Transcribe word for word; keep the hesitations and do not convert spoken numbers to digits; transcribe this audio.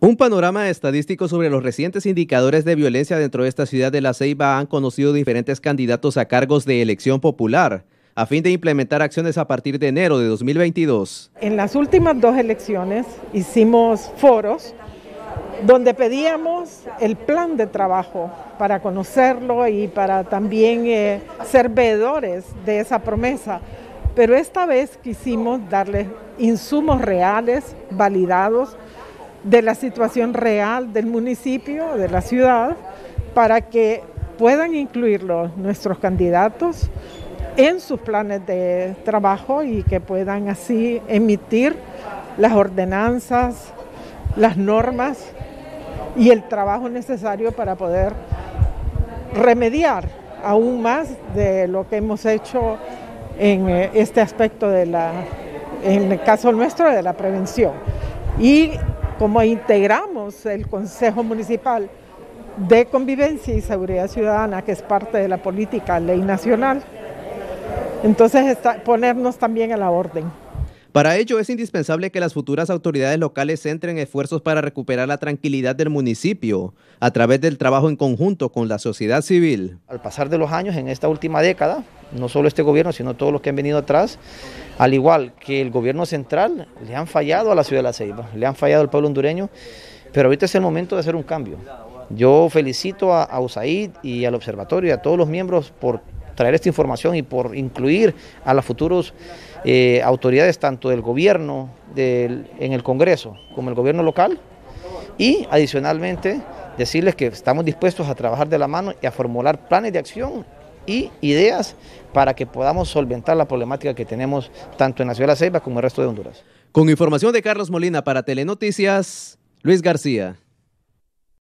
Un panorama estadístico sobre los recientes indicadores de violencia dentro de esta ciudad de La Ceiba han conocido diferentes candidatos a cargos de elección popular, a fin de implementar acciones a partir de enero de dos mil veintidós. En las últimas dos elecciones hicimos foros donde pedíamos el plan de trabajo para conocerlo y para también eh, ser veedores de esa promesa. Pero esta vez quisimos darles insumos reales, validados, de la situación real del municipio, de la ciudad, para que puedan incluirlo nuestros candidatos en sus planes de trabajo y que puedan así emitir las ordenanzas, las normas y el trabajo necesario para poder remediar aún más de lo que hemos hecho en este aspecto de la, en el caso nuestro, de la prevención. Y como integramos el Consejo Municipal de Convivencia y Seguridad Ciudadana, que es parte de la política ley nacional, entonces está, ponernos también a la orden. Para ello es indispensable que las futuras autoridades locales centren esfuerzos para recuperar la tranquilidad del municipio a través del trabajo en conjunto con la sociedad civil. Al pasar de los años en esta última década, no solo este gobierno, sino todos los que han venido atrás, al igual que el gobierno central, le han fallado a la ciudad de La Ceiba, le han fallado al pueblo hondureño, pero ahorita es el momento de hacer un cambio. Yo felicito a, a U S A I D y al observatorio y a todos los miembros por traer esta información y por incluir a las futuras eh, autoridades tanto del gobierno del, en el Congreso como el gobierno local, y adicionalmente decirles que estamos dispuestos a trabajar de la mano y a formular planes de acción y ideas para que podamos solventar la problemática que tenemos tanto en la ciudad de La Ceiba como en el resto de Honduras. Con información de Carlos Molina para Telenoticias, Luis García.